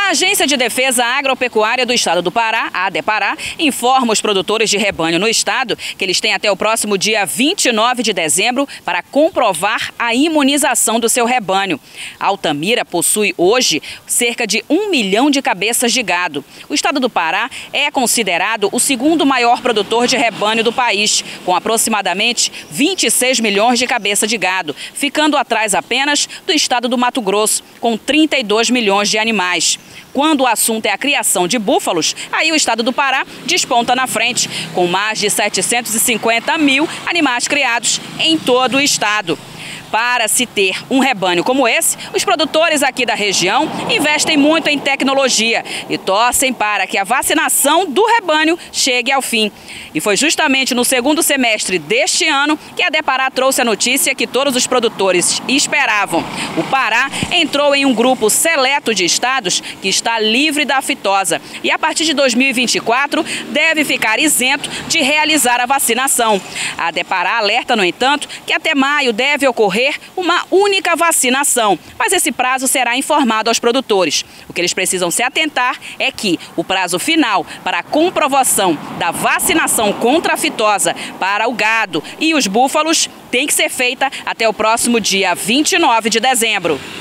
A Agência de Defesa Agropecuária do Estado do Pará, a ADEPará, informa os produtores de rebanho no estado que eles têm até o próximo dia 29 de dezembro para comprovar a imunização do seu rebanho. Altamira possui hoje cerca de 1 milhão de cabeças de gado. O estado do Pará é considerado o segundo maior produtor de rebanho do país, com aproximadamente 26 milhões de cabeças de gado, ficando atrás apenas do estado do Mato Grosso, com 32 milhões de animais. Quando o assunto é a criação de búfalos, aí o estado do Pará desponta na frente, com mais de 750 mil animais criados em todo o estado. Para se ter um rebanho como esse, os produtores aqui da região investem muito em tecnologia e torcem para que a vacinação do rebanho chegue ao fim. E foi justamente no segundo semestre deste ano que a ADEPará trouxe a notícia que todos os produtores esperavam. O Pará entrou em um grupo seleto de estados que está livre da aftosa e a partir de 2024 deve ficar isento de realizar a vacinação. A ADEPará alerta, no entanto, que até maio deve ocorrer uma única vacinação, mas esse prazo será informado aos produtores. O que eles precisam se atentar é que o prazo final para a comprovação da vacinação contra a aftosa para o gado e os búfalos tem que ser feita até o próximo dia 29 de dezembro.